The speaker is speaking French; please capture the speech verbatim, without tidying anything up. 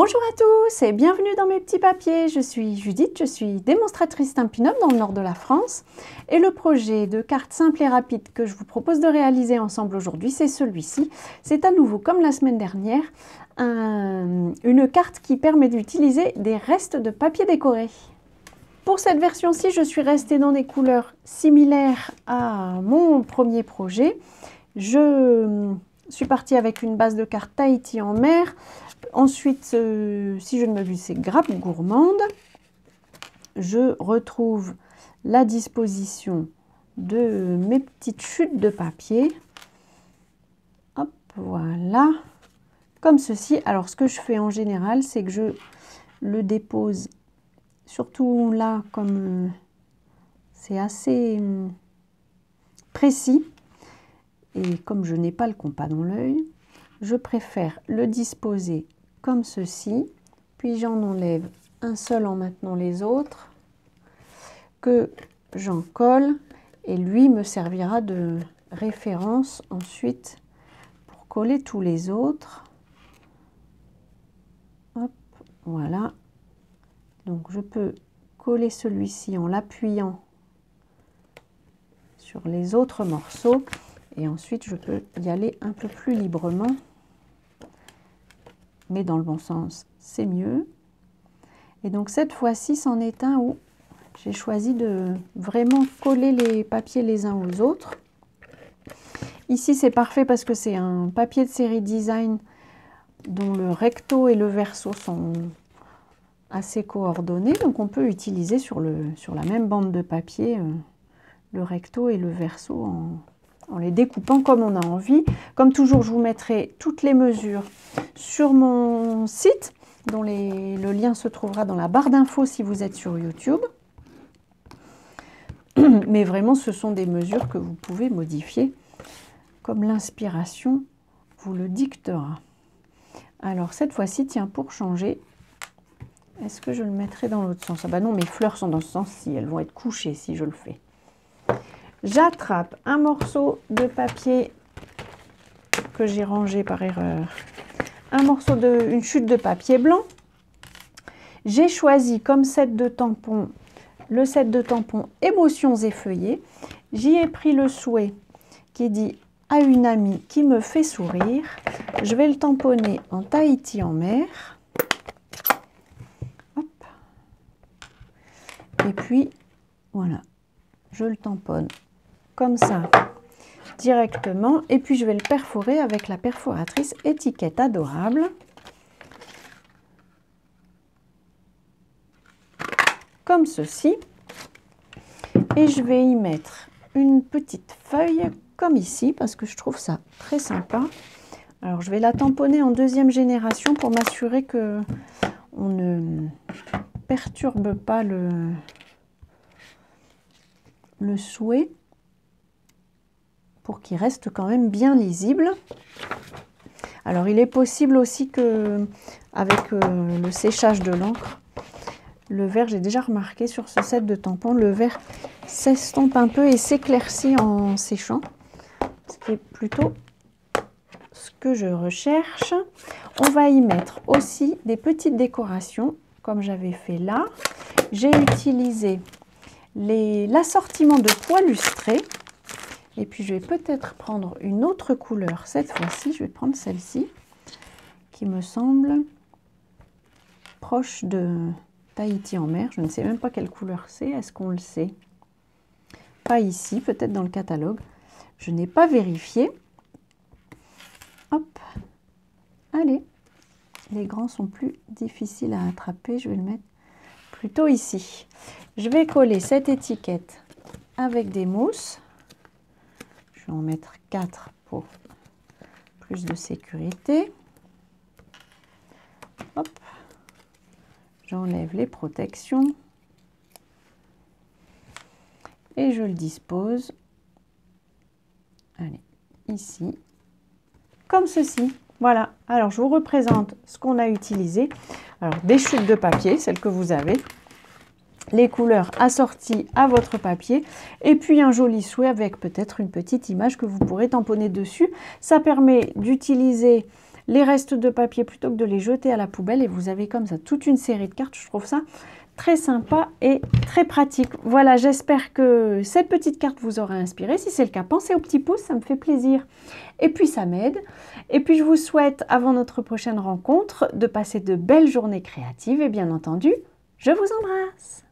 Bonjour à tous et bienvenue dans mes petits papiers. Je suis Judith, je suis démonstratrice Stampin' Up dans le nord de la France. Et le projet de carte simple et rapide que je vous propose de réaliser ensemble aujourd'hui, c'est celui-ci. C'est à nouveau, comme la semaine dernière, un, une carte qui permet d'utiliser des restes de papier décoré. Pour cette version-ci, je suis restée dans des couleurs similaires à mon premier projet. Je suis partie avec une base de carte Tahiti en mer. Ensuite, euh, si je ne m'abuse, c'est grappe gourmande. Je retrouve la disposition de mes petites chutes de papier. Hop, voilà. Comme ceci. Alors, ce que je fais en général, c'est que je le dépose, surtout là, comme euh, c'est assez euh, précis, et comme je n'ai pas le compas dans l'œil, je préfère le disposer comme ceci, puis j'en enlève un seul en maintenant les autres, que j'en colle, et lui me servira de référence ensuite pour coller tous les autres. Hop, voilà. Donc je peux coller celui-ci en l'appuyant sur les autres morceaux, et ensuite je peux y aller un peu plus librement. Mais dans le bon sens, c'est mieux. Et donc cette fois-ci, c'en est un où j'ai choisi de vraiment coller les papiers les uns aux autres. Ici, c'est parfait parce que c'est un papier de série design dont le recto et le verso sont assez coordonnés. Donc on peut utiliser sur, le, sur la même bande de papier euh, le recto et le verso en... en les découpant comme on a envie. Comme toujours, je vous mettrai toutes les mesures sur mon site, dont les, le lien se trouvera dans la barre d'infos si vous êtes sur YouTube. Mais vraiment, ce sont des mesures que vous pouvez modifier comme l'inspiration vous le dictera. Alors, cette fois-ci, tiens, pour changer, est-ce que je le mettrai dans l'autre sens? Ah bah non, mes fleurs sont dans ce sens-ci, elles vont être couchées si je le fais. J'attrape un morceau de papier que j'ai rangé par erreur, un morceau de, une chute de papier blanc. J'ai choisi comme set de tampons, le set de tampons Émotions effeuillées. J'y ai pris le souhait qui dit à une amie qui me fait sourire. Je vais le tamponner en Tahiti en mer. Hop. Et puis, voilà, je le tamponne comme ça directement, et puis je vais le perforer avec la perforatrice Étiquette Adorable, comme ceci, et je vais y mettre une petite feuille comme ici parce que je trouve ça très sympa. Alors je vais la tamponner en deuxième génération pour m'assurer que on ne perturbe pas le le souhait, pour qu'il reste quand même bien lisible. Alors il est possible aussi que avec euh, le séchage de l'encre, le vert, j'ai déjà remarqué sur ce set de tampons, le vert s'estompe un peu et s'éclaircit en séchant, ce qui est plutôt ce que je recherche. On va y mettre aussi des petites décorations comme j'avais fait là. J'ai utilisé l'assortiment de pois lustrés. Et puis je vais peut-être prendre une autre couleur cette fois-ci. Je vais prendre celle-ci qui me semble proche de Tahiti en mer. Je ne sais même pas quelle couleur c'est. Est-ce qu'on le sait? Pas ici, peut-être dans le catalogue. Je n'ai pas vérifié. Hop. Allez. Les grands sont plus difficiles à attraper. Je vais le mettre plutôt ici. Je vais coller cette étiquette avec des mousses. Je vais en mettre quatre pour plus de sécurité. Hop. J'enlève les protections. Et je le dispose. Allez, ici. Comme ceci. Voilà. Alors, je vous représente ce qu'on a utilisé. Alors, des chutes de papier, celles que vous avez. Les couleurs assorties à votre papier, et puis un joli souhait avec peut-être une petite image que vous pourrez tamponner dessus. Ça permet d'utiliser les restes de papier plutôt que de les jeter à la poubelle. Et vous avez comme ça toute une série de cartes. Je trouve ça très sympa et très pratique. Voilà, j'espère que cette petite carte vous aura inspiré. Si c'est le cas, pensez au petit pouce, ça me fait plaisir. Et puis ça m'aide. Et puis je vous souhaite, avant notre prochaine rencontre, de passer de belles journées créatives. Et bien entendu, je vous embrasse.